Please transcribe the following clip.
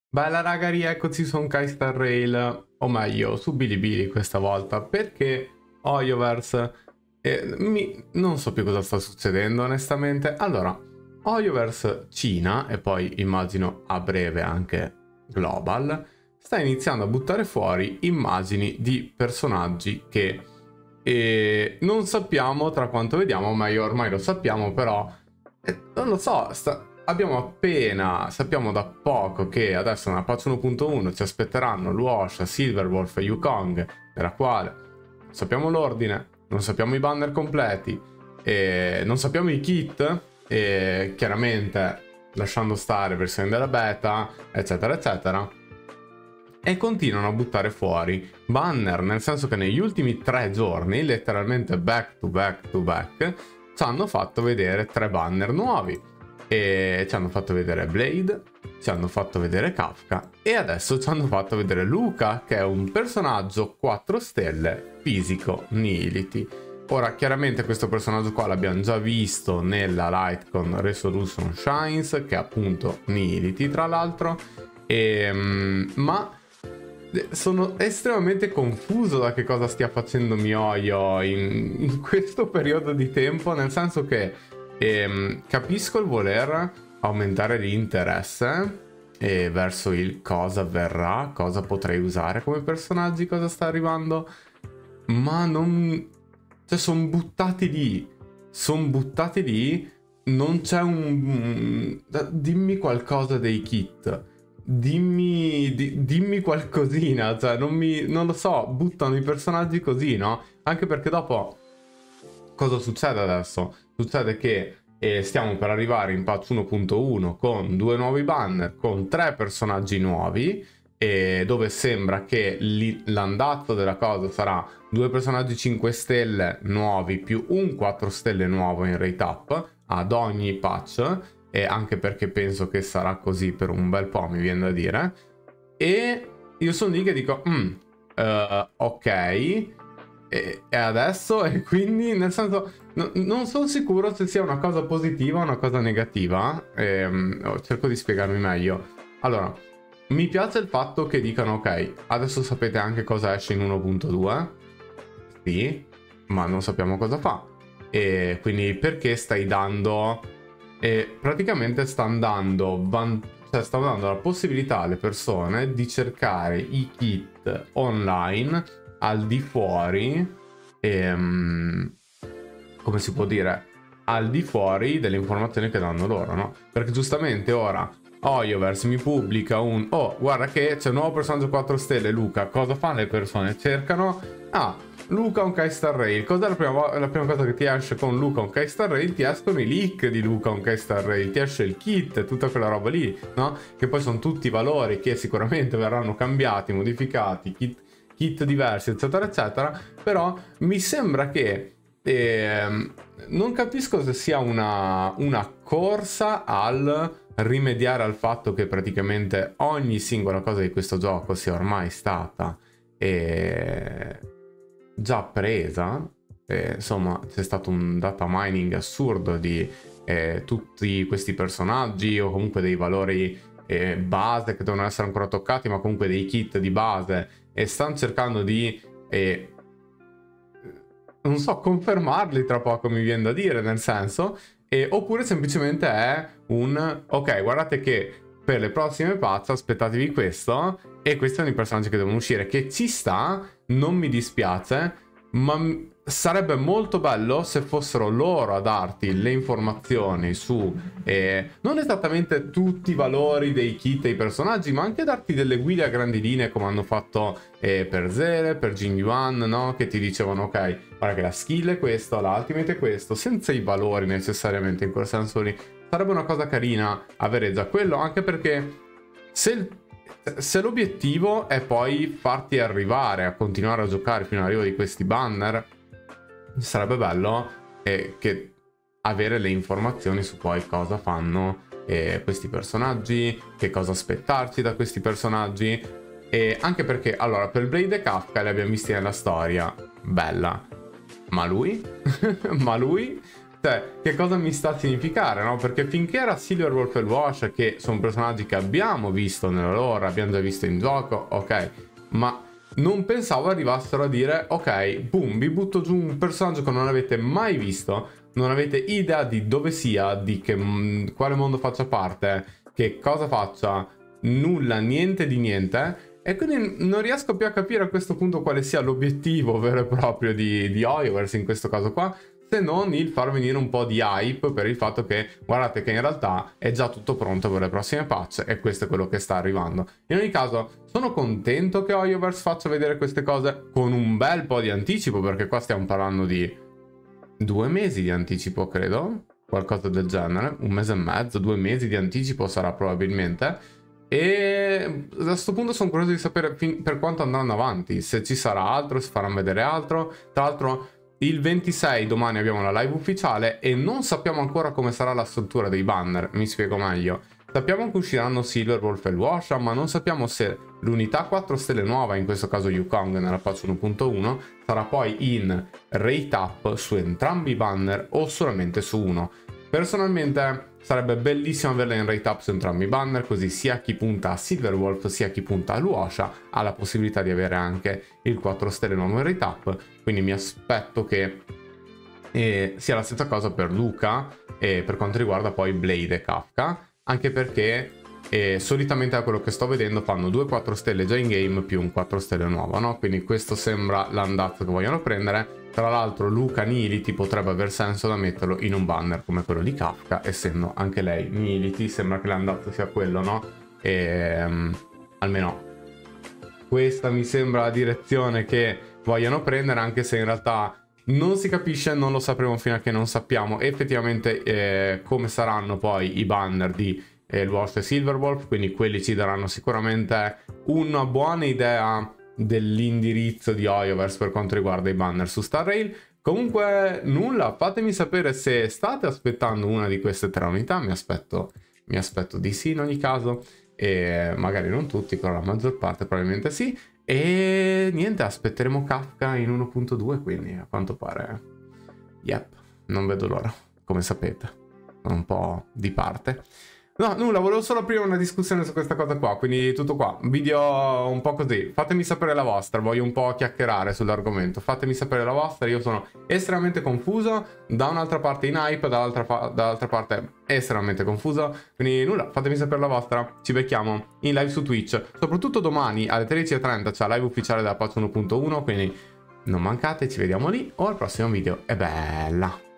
Bella raga, rieccoci su Honkai Star Rail, o meglio, su Bilibili questa volta, perché Hoyoverse, non so più cosa sta succedendo onestamente. Allora, Hoyoverse Cina, e poi immagino a breve anche Global, sta iniziando a buttare fuori immagini di personaggi che non sappiamo tra quanto vediamo, o meglio ormai lo sappiamo, però non lo so, sappiamo da poco che adesso nella patch 1.1 ci aspetteranno Luosha, Silverwolf e Yukong, della quale non sappiamo l'ordine, non sappiamo i banner completi, non sappiamo i kit, e chiaramente lasciando stare versioni della beta, eccetera, eccetera. E continuano a buttare fuori banner, nel senso che negli ultimi 3 giorni, letteralmente back to back to back, ci hanno fatto vedere 3 banner nuovi. E ci hanno fatto vedere Blade, ci hanno fatto vedere Kafka e adesso ci hanno fatto vedere Luca, che è un personaggio 4 stelle fisico Nihility. Ora chiaramente questo personaggio qua l'abbiamo già visto nella Lightcon Resolution Shines, che è appunto Nihility tra l'altro, ma sono estremamente confuso da che cosa stia facendo MiHoYo in questo periodo di tempo, nel senso che capisco il voler aumentare l'interesse verso il cosa verrà, cosa potrei usare come personaggi, cosa sta arrivando, ma non... cioè sono buttati lì, non c'è un... dimmi qualcosa dei kit. Dimmi qualcosina, cioè non lo so, buttano i personaggi così, no? Anche perché dopo cosa succede adesso? Succede che stiamo per arrivare in patch 1.1 con 2 nuovi banner, con 3 personaggi nuovi, dove sembra che l'andazzo della cosa sarà 2 personaggi 5 stelle nuovi più un 4 stelle nuovo in rate up ad ogni patch, e anche perché penso che sarà così per un bel po', mi viene da dire. E io sono lì che dico ok, e adesso? E quindi nel senso non sono sicuro se sia una cosa positiva o una cosa negativa. Cerco di spiegarmi meglio. Allora, mi piace il fatto che dicano ok, adesso sapete anche cosa esce in 1.2, sì, ma non sappiamo cosa fa, e quindi perché stai dando... E praticamente stanno dando la possibilità alle persone di cercare i kit online al di fuori, come si può dire, al di fuori delle informazioni che danno loro, no? Perché giustamente ora Hoyoverse mi pubblica un oh, guarda che c'è un nuovo personaggio 4 stelle, Luca. Cosa fanno le persone? Cercano Luca Honkai Star Rail. Cos'è la prima cosa che ti esce con Luca Honkai Star Rail? Ti escono i leak di Luca Honkai Star Rail, ti esce il kit, tutta quella roba lì, no? Che poi sono tutti valori che sicuramente verranno cambiati, modificati, kit diversi, eccetera, eccetera. Però mi sembra che non capisco se sia una corsa al rimediare al fatto che praticamente ogni singola cosa di questo gioco sia ormai stata già presa. Insomma, c'è stato un data mining assurdo di tutti questi personaggi, o comunque dei valori base che devono essere ancora toccati, ma comunque dei kit di base, e stanno cercando di non so, confermarli tra poco, mi viene da dire, nel senso, oppure semplicemente è un ok, guardate che per le prossime patch aspettatevi questo, e questi sono i personaggi che devono uscire, che ci sta, non mi dispiace, ma sarebbe molto bello se fossero loro a darti le informazioni su non esattamente tutti i valori dei kit e i personaggi, ma anche darti delle guide a grandi linee, come hanno fatto per Zere, per Jin Yuan, no? Che ti dicevano ok, guarda che la skill è questa, la ultimate è questo, senza i valori necessariamente in quel senso lì. Sarebbe una cosa carina avere già quello, anche perché se l'obiettivo è poi farti arrivare a continuare a giocare fino all'arrivo di questi banner, sarebbe bello che avere le informazioni su poi cosa fanno questi personaggi, che cosa aspettarci da questi personaggi, e anche perché allora per Blade e Kafka li abbiamo visti nella storia, bella, ma lui? Ma lui? Cioè, che cosa mi sta a significare, no? Perché finché era Silverwolf e Luosha, che sono personaggi che abbiamo visto nella lore, abbiamo già visto in gioco, ok, ma non pensavo arrivassero a dire, ok, boom, vi butto giù un personaggio che non avete mai visto, non avete idea di dove sia, di quale mondo faccia parte, che cosa faccia, nulla, niente di niente. E quindi non riesco più a capire a questo punto quale sia l'obiettivo vero e proprio di Hoyoverse in questo caso qua, se non il far venire un po' di hype per il fatto che guardate che in realtà è già tutto pronto per le prossime patch e questo è quello che sta arrivando. In ogni caso sono contento che Hoyoverse faccia vedere queste cose con un bel po' di anticipo, perché qua stiamo parlando di 2 mesi di anticipo, credo, qualcosa del genere, 1 mese e mezzo, 2 mesi di anticipo sarà probabilmente. E a questo punto sono curioso di sapere per quanto andranno avanti, se ci sarà altro, se faranno vedere altro. Tra l'altro il 26 domani abbiamo la live ufficiale e non sappiamo ancora come sarà la struttura dei banner, mi spiego meglio. Sappiamo che usciranno Silverwolf e Luosha, ma non sappiamo se l'unità 4 stelle nuova, in questo caso Yukong nella patch 1.1, sarà poi in rate up su entrambi i banner o solamente su uno. Personalmente sarebbe bellissimo averla in rate up su entrambi i banner, così sia chi punta a Silverwolf sia chi punta a Luosha ha la possibilità di avere anche il 4 stelle nuovo in rate up, quindi mi aspetto che sia la stessa cosa per Luca e per quanto riguarda poi Blade e Kafka, anche perché solitamente da quello che sto vedendo fanno 2 4 stelle già in game più un 4 stelle nuovo, no? Quindi questo sembra l'andazzo che vogliono prendere. Tra l'altro Luca Nility potrebbe aver senso da metterlo in un banner come quello di Kafka, essendo anche lei Nility, sembra che l'andazzo sia quello, no? Almeno questa mi sembra la direzione che vogliono prendere, anche se in realtà non si capisce, non lo sapremo fino a che non sappiamo effettivamente come saranno poi i banner di Luosha e Silverwolf, quindi quelli ci daranno sicuramente una buona idea dell'indirizzo di Hoyoverse per quanto riguarda i banner su Star Rail. Comunque nulla, fatemi sapere se state aspettando una di queste 3 unità, mi aspetto di sì in ogni caso, e magari non tutti, però la maggior parte probabilmente sì. E niente, aspetteremo Kafka in 1.2, quindi a quanto pare, yep, non vedo l'ora, come sapete, sono un po' di parte. No, nulla, volevo solo aprire una discussione su questa cosa qua, quindi tutto qua, un video un po' così, fatemi sapere la vostra, voglio un po' chiacchierare sull'argomento, fatemi sapere la vostra, io sono estremamente confuso, da un'altra parte in hype, dall'altra parte estremamente confuso, quindi nulla, fatemi sapere la vostra, ci becchiamo in live su Twitch, soprattutto domani alle 13:30 c'è la live ufficiale della patch 1.1, quindi non mancate, ci vediamo lì o al prossimo video, e bella!